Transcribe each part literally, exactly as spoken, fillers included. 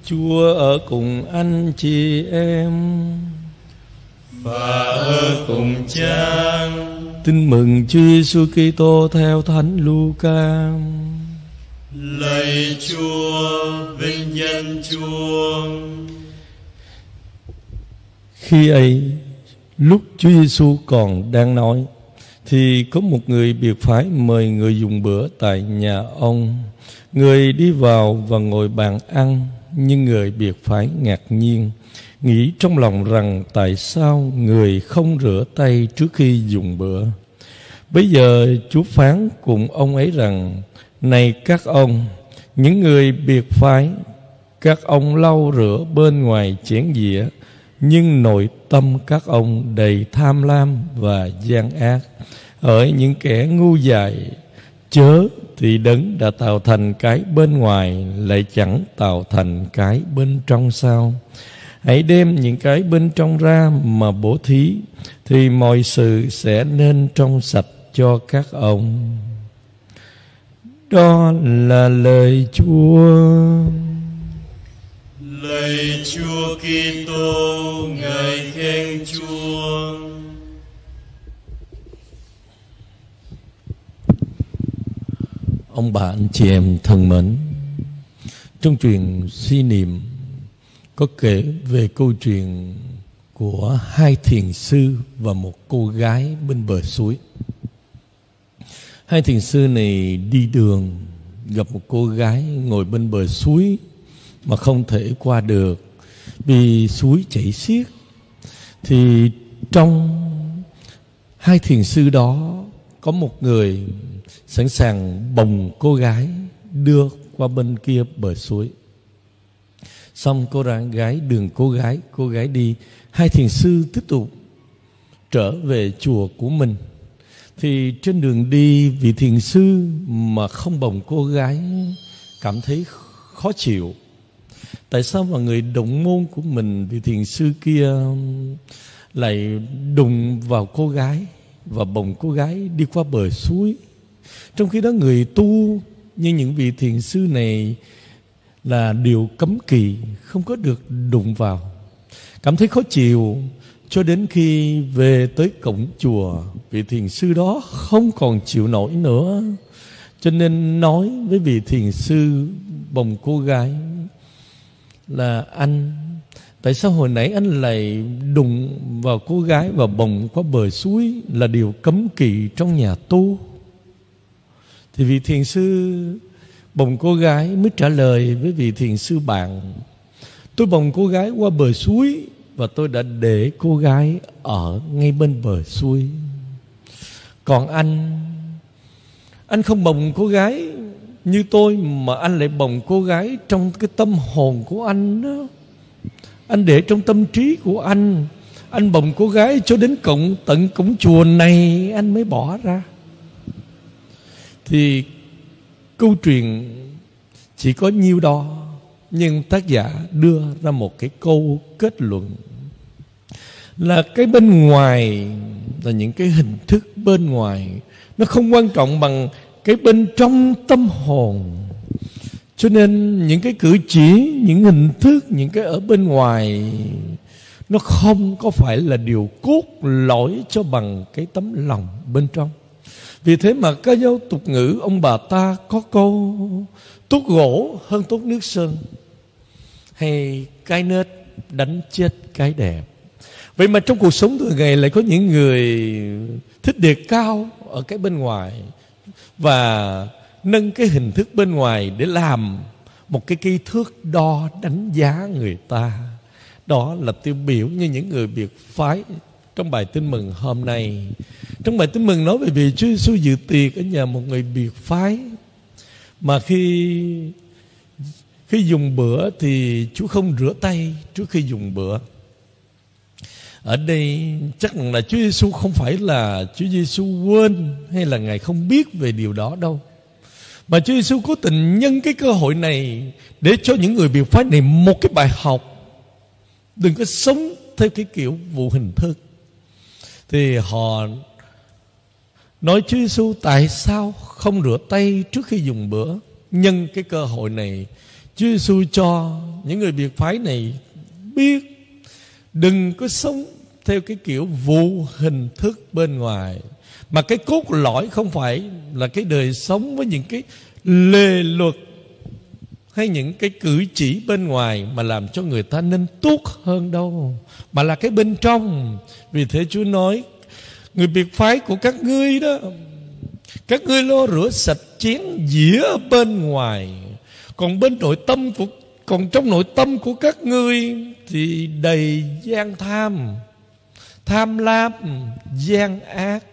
Chúa ở cùng anh chị em và ở cùng Cha. Tin mừng Chúa Giêsu Kitô theo Thánh Luca. Lạy Chúa, vinh danh Chúa. Khi ấy, lúc Chúa Giêsu còn đang nói, thì có một người biệt phái mời người dùng bữa tại nhà ông. Người đi vào và ngồi bàn ăn, nhưng người biệt phái ngạc nhiên, nghĩ trong lòng rằng tại sao người không rửa tay trước khi dùng bữa. Bây giờ Chúa phán cùng ông ấy rằng: này các ông, những người biệt phái, các ông lau rửa bên ngoài chén dĩa, nhưng nội tâm các ông đầy tham lam và gian ác. Ở những kẻ ngu dại, chớ thì Đấng đã tạo thành cái bên ngoài lại chẳng tạo thành cái bên trong sao? Hãy đem những cái bên trong ra mà bố thí, thì mọi sự sẽ nên trong sạch cho các ông. Đó là lời Chúa. Lạy Chúa Kitô, ngợi khen Chúa. Ông bà anh chị em thân mến, trong truyền suy niệm có kể về câu chuyện của hai thiền sư và một cô gái bên bờ suối. Hai thiền sư này đi đường gặp một cô gái ngồi bên bờ suối mà không thể qua được vì suối chảy xiết. Thì trong hai thiền sư đó có một người sẵn sàng bồng cô gái đưa qua bên kia bờ suối. Xong cô gái đường cô gái cô gái đi, hai thiền sư tiếp tục trở về chùa của mình. Thì trên đường đi, vị thiền sư mà không bồng cô gái cảm thấy khó chịu. Tại sao mà người đồng môn của mình, vị thiền sư kia, lại đụng vào cô gái và bồng cô gái đi qua bờ suối? Trong khi đó người tu như những vị thiền sư này là điều cấm kỵ, không có được đụng vào. Cảm thấy khó chịu, cho đến khi về tới cổng chùa, vị thiền sư đó không còn chịu nổi nữa, cho nên nói với vị thiền sư bồng cô gái là: anh, tại sao hồi nãy anh lại đụng vào cô gái và bồng qua bờ suối, là điều cấm kỵ trong nhà tu? Thì vị thiền sư bồng cô gái mới trả lời với vị thiền sư bạn: tôi bồng cô gái qua bờ suối và tôi đã để cô gái ở ngay bên bờ suối. Còn anh, anh không bồng cô gái như tôi, mà anh lại bồng cô gái trong cái tâm hồn của anh đó. Anh để trong tâm trí của anh. Anh bồng cô gái cho đến cổng, tận cổng chùa này anh mới bỏ ra. Thì câu chuyện chỉ có nhiêu đó, nhưng tác giả đưa ra một cái câu kết luận là cái bên ngoài, là những cái hình thức bên ngoài, nó không quan trọng bằng cái bên trong tâm hồn. Cho nên những cái cử chỉ, những hình thức, những cái ở bên ngoài, nó không có phải là điều cốt lõi cho bằng cái tấm lòng bên trong. Vì thế mà ca dao tục ngữ ông bà ta có câu: tốt gỗ hơn tốt nước sơn, hay cái nết đánh chết cái đẹp. Vậy mà trong cuộc sống thường ngày lại có những người thích đề cao ở cái bên ngoài và nâng cái hình thức bên ngoài để làm một cái cây thước đo đánh giá người ta. Đó là tiêu biểu như những người biệt phái trong bài tin mừng hôm nay. Trong bài tin mừng nói về việc Chúa Giêsu dự tiệc ở nhà một người biệt phái, mà khi khi dùng bữa thì Chúa không rửa tay trước khi dùng bữa. Ở đây chắc là Chúa Giêsu không phải là Chúa Giêsu quên hay là Ngài không biết về điều đó đâu, mà Chúa Giêsu cố tình nhân cái cơ hội này để cho những người biệt phái này một cái bài học. Đừng có sống theo cái kiểu vụ hình thức. Thì họ nói Chúa Giêsu tại sao không rửa tay trước khi dùng bữa. Nhân cái cơ hội này, Chúa Giêsu cho những người biệt phái này biết đừng có sống theo cái kiểu vụ hình thức bên ngoài, mà cái cốt lõi không phải là cái đời sống với những cái lề luật hay những cái cử chỉ bên ngoài mà làm cho người ta nên tốt hơn đâu, mà là cái bên trong. Vì thế Chúa nói, người biệt phái của các ngươi đó, các ngươi lo rửa sạch chén dĩa bên ngoài, còn bên nội tâm của còn trong nội tâm của các ngươi thì đầy gian tham, tham lam, gian ác.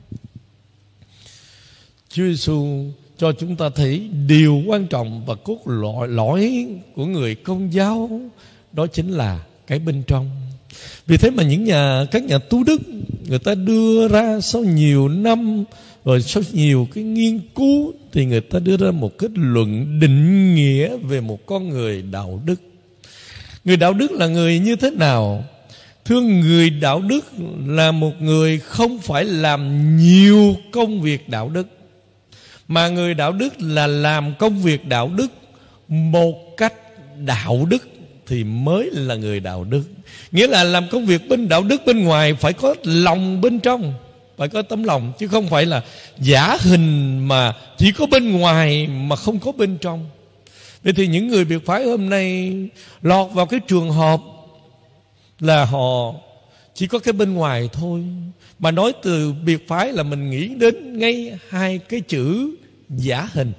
Chúa Giêsu cho chúng ta thấy điều quan trọng và cốt lõi, lõi của người Công giáo, đó chính là cái bên trong. Vì thế mà những nhà các nhà tu đức, người ta đưa ra sau nhiều năm rồi sau nhiều cái nghiên cứu, thì người ta đưa ra một kết luận định nghĩa về một con người đạo đức. Người đạo đức là người như thế nào? Thưa, người đạo đức là một người không phải làm nhiều công việc đạo đức, mà người đạo đức là làm công việc đạo đức một cách đạo đức thì mới là người đạo đức. Nghĩa là làm công việc bên đạo đức bên ngoài phải có lòng bên trong, phải có tấm lòng, chứ không phải là giả hình mà chỉ có bên ngoài mà không có bên trong. Vậy thì những người biệt phái hôm nay lọt vào cái trường hợp là họ chỉ có cái bên ngoài thôi. Mà nói từ biệt phái là mình nghĩ đến ngay hai cái chữ giả hình.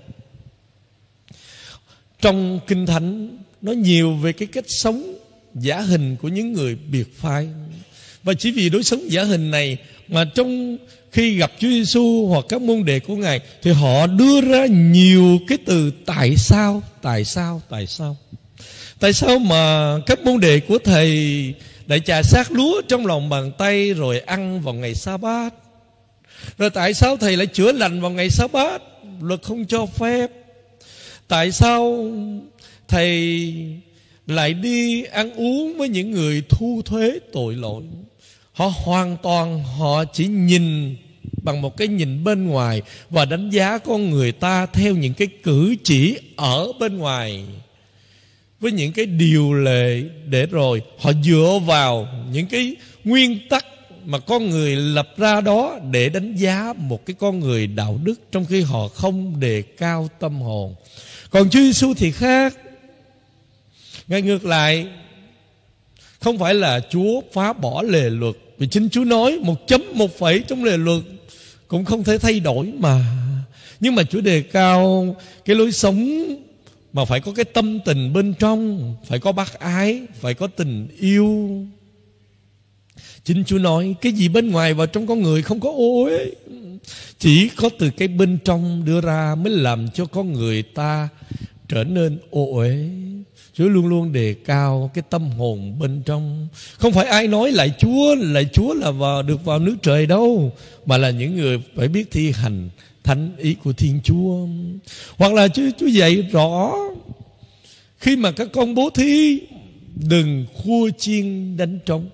Trong Kinh Thánh nói nhiều về cái cách sống giả hình của những người biệt phái. Và chỉ vì đối sống giả hình này mà trong khi gặp Chúa Giêsu hoặc các môn đệ của Ngài thì họ đưa ra nhiều cái từ tại sao, tại sao, tại sao. Tại sao mà các môn đệ của Thầy lại chà xác lúa trong lòng bàn tay rồi ăn vào ngày Sa-bát? Rồi tại sao Thầy lại chữa lành vào ngày Sa-bát? Luật không cho phép. Tại sao Thầy lại đi ăn uống với những người thu thuế tội lỗi? Họ hoàn toàn họ chỉ nhìn bằng một cái nhìn bên ngoài và đánh giá con người ta theo những cái cử chỉ ở bên ngoài, với những cái điều lệ, để rồi họ dựa vào những cái nguyên tắc mà con người lập ra đó để đánh giá một cái con người đạo đức, trong khi họ không đề cao tâm hồn. Còn Chúa Giêsu thì khác. Ngài ngược lại, không phải là Chúa phá bỏ lề luật, vì chính Chúa nói một chấm một phẩy trong lề luật cũng không thể thay đổi mà. Nhưng mà Chúa đề cao cái lối sống mà phải có cái tâm tình bên trong, phải có bác ái, phải có tình yêu. Chính Chúa nói cái gì bên ngoài vào trong con người không có ô uế, chỉ có từ cái bên trong đưa ra mới làm cho con người ta trở nên ô uế. Chúa luôn luôn đề cao cái tâm hồn bên trong. Không phải ai nói lại Chúa, lại Chúa là vào, được vào nước trời đâu, mà là những người phải biết thi hành thánh ý của Thiên Chúa. Hoặc là Chúa, Chúa dạy rõ, khi mà các con bố thí đừng khua chiên đánh trống.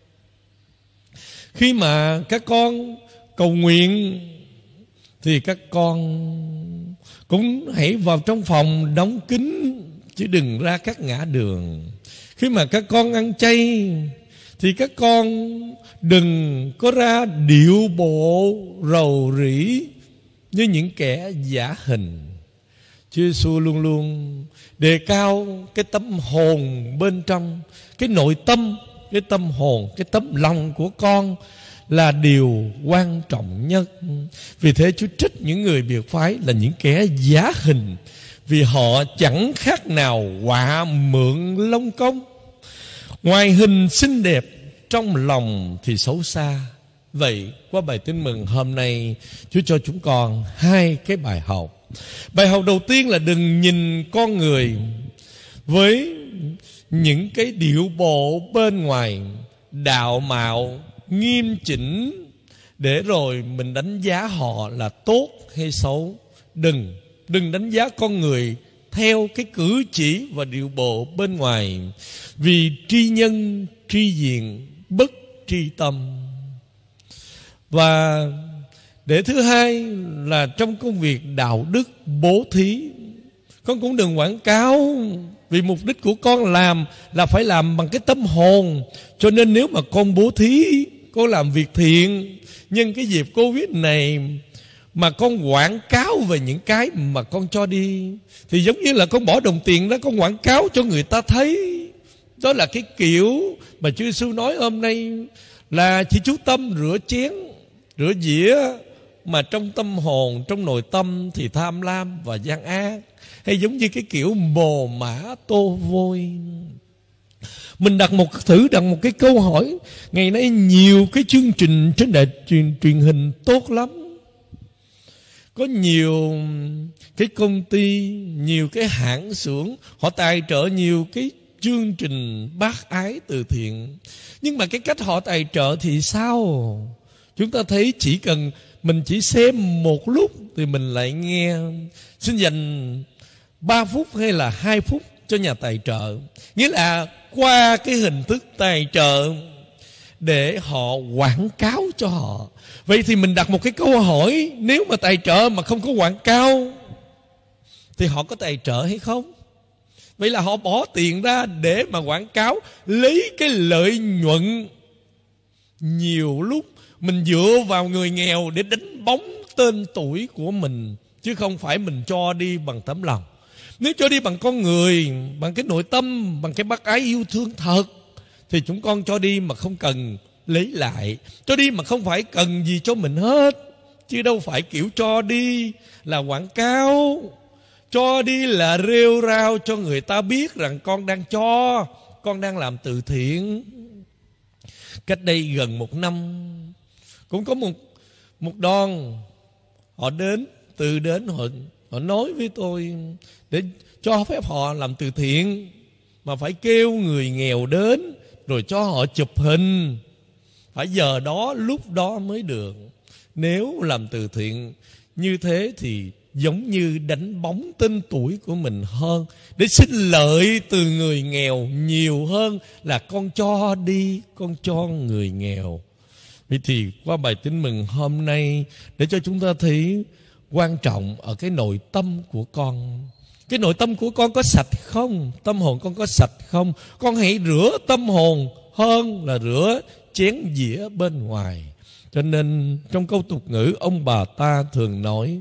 Khi mà các con cầu nguyện thì các con cũng hãy vào trong phòng đóng kín, chứ đừng ra các ngã đường. Khi mà các con ăn chay thì các con đừng có ra điệu bộ rầu rĩ như những kẻ giả hình. Chúa Giêsu luôn luôn đề cao cái tâm hồn bên trong, cái nội tâm, cái tâm hồn, cái tấm lòng của con là điều quan trọng nhất. Vì thế Chúa trách những người biệt phái là những kẻ giả hình, vì họ chẳng khác nào họa mượn lông công. Ngoài hình xinh đẹp, trong lòng thì xấu xa. Vậy qua bài tin mừng hôm nay, Chúa cho chúng con hai cái bài học. Bài học đầu tiên là đừng nhìn con người với những cái điệu bộ bên ngoài đạo mạo, nghiêm chỉnh, để rồi mình đánh giá họ là tốt hay xấu. Đừng Đừng đánh giá con người theo cái cử chỉ và điệu bộ bên ngoài, vì tri nhân tri diện bất tri tâm. Và để thứ hai là trong công việc đạo đức bố thí, Con cũng đừng quảng cáo, vì mục đích của con làm là phải làm bằng cái tâm hồn. Cho nên nếu mà con bố thí, con làm việc thiện nhân cái dịp Covid này mà con quảng cáo về những cái mà con cho đi, thì giống như là con bỏ đồng tiền đó, con quảng cáo cho người ta thấy. Đó là cái kiểu mà Chúa Giêsu nói hôm nay là chỉ chú tâm rửa chén, rửa dĩa, mà trong tâm hồn, trong nội tâm thì tham lam và gian ác. Hay giống như cái kiểu mồ mã tô vôi. Mình đặt một thử đặt một cái câu hỏi. Ngày nay nhiều cái chương trình trên đài truyền, truyền hình tốt lắm. Có nhiều cái công ty, nhiều cái hãng xưởng, họ tài trợ nhiều cái chương trình bác ái từ thiện. Nhưng mà cái cách họ tài trợ thì sao? Chúng ta thấy chỉ cần mình chỉ xem một lúc thì mình lại nghe xin dành ba phút hay là hai phút cho nhà tài trợ. Nghĩa là qua cái hình thức tài trợ để họ quảng cáo cho họ. Vậy thì mình đặt một cái câu hỏi, nếu mà tài trợ mà không có quảng cáo thì họ có tài trợ hay không? Vậy là họ bỏ tiền ra để mà quảng cáo, lấy cái lợi nhuận. Nhiều lúc mình dựa vào người nghèo để đánh bóng tên tuổi của mình, chứ không phải mình cho đi bằng tấm lòng. Nếu cho đi bằng con người, bằng cái nội tâm, bằng cái bác ái yêu thương thật, thì chúng con cho đi mà không cần lấy lại, cho đi mà không phải cần gì cho mình hết. Chứ đâu phải kiểu cho đi là quảng cáo, cho đi là rêu rao cho người ta biết rằng con đang cho, con đang làm từ thiện. Cách đây gần một năm, cũng có một một đoàn họ đến, từ đến họ họ nói với tôi để cho phép họ làm từ thiện, mà phải kêu người nghèo đến rồi cho họ chụp hình, phải giờ đó lúc đó mới được. Nếu làm từ thiện như thế thì giống như đánh bóng tên tuổi của mình hơn, để xin lợi từ người nghèo nhiều hơn là con cho đi, con cho người nghèo. Vậy thì qua bài tin mừng hôm nay để cho chúng ta thấy quan trọng ở cái nội tâm của con. Cái nội tâm của con có sạch không? Tâm hồn con có sạch không? Con hãy rửa tâm hồn hơn là rửa chén dĩa bên ngoài. Cho nên trong câu tục ngữ ông bà ta thường nói,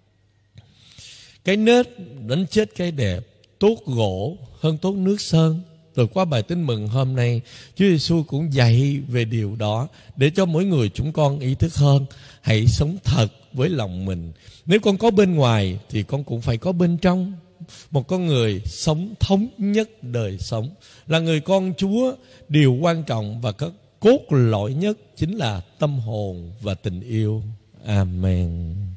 cái nết đánh chết cái đẹp, tốt gỗ hơn tốt nước sơn. Rồi qua bài tin mừng hôm nay, Chúa Giêsu cũng dạy về điều đó để cho mỗi người chúng con ý thức hơn. Hãy sống thật với lòng mình. Nếu con có bên ngoài thì con cũng phải có bên trong. Một con người sống thống nhất đời sống, là người con Chúa, điều quan trọng và có cốt lõi nhất chính là tâm hồn và tình yêu. Amen.